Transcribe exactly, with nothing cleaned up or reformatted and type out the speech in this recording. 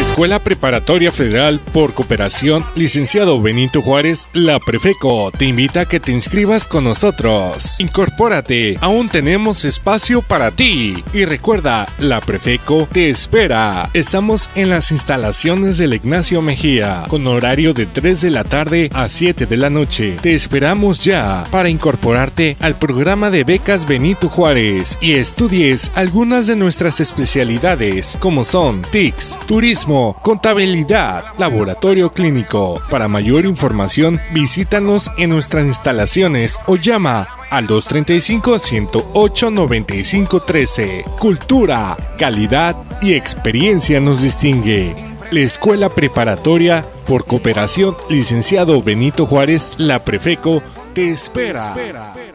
Escuela Preparatoria Federal por Cooperación, licenciado Benito Juárez, la Prefeco, te invita a que te inscribas con nosotros. Incorpórate, aún tenemos espacio para ti. Y recuerda, la Prefeco te espera. Estamos en las instalaciones del Ignacio Mejía, con horario de tres de la tarde a siete de la noche. Te esperamos ya para incorporarte al programa de becas Benito Juárez y estudies algunas de nuestras especialidades, como son T I C S, turismo, contabilidad, laboratorio clínico. Para mayor información, visítanos en nuestras instalaciones o llama al dos treinta y cinco, ciento ocho, noventa y cinco trece. Cultura, calidad y experiencia nos distingue. La Escuela Preparatoria por Cooperación, licenciado Benito Juárez, la Prefeco, te espera.